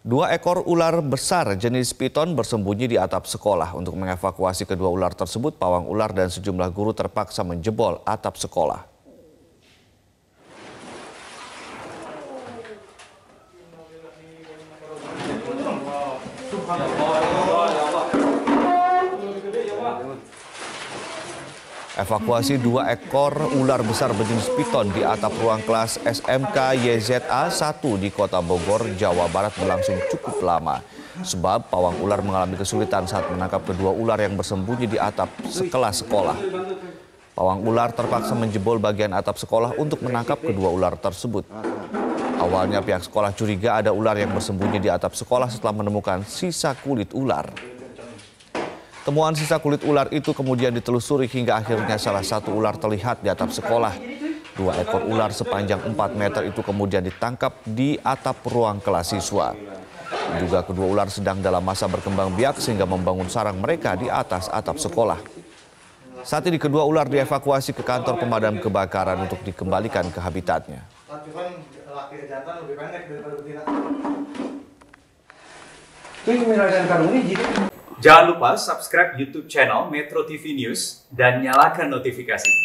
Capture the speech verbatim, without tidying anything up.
Dua ekor ular besar jenis piton bersembunyi di atap sekolah. Untuk mengevakuasi kedua ular tersebut, pawang ular dan sejumlah guru terpaksa menjebol atap sekolah. Evakuasi dua ekor ular besar berjenis piton di atap ruang kelas S M K Y Z A satu di Kota Bogor, Jawa Barat berlangsung cukup lama. Sebab pawang ular mengalami kesulitan saat menangkap kedua ular yang bersembunyi di atap sekelas sekolah. Pawang ular terpaksa menjebol bagian atap sekolah untuk menangkap kedua ular tersebut. Awalnya pihak sekolah curiga ada ular yang bersembunyi di atap sekolah setelah menemukan sisa kulit ular. Temuan sisa kulit ular itu kemudian ditelusuri hingga akhirnya salah satu ular terlihat di atap sekolah. Dua ekor ular sepanjang empat meter itu kemudian ditangkap di atap ruang kelas siswa. Diduga kedua ular sedang dalam masa berkembang biak sehingga membangun sarang mereka di atas atap sekolah. Saat ini kedua ular dievakuasi ke kantor pemadam kebakaran untuk dikembalikan ke habitatnya. Jangan lupa subscribe YouTube channel Metro T V News dan nyalakan notifikasi.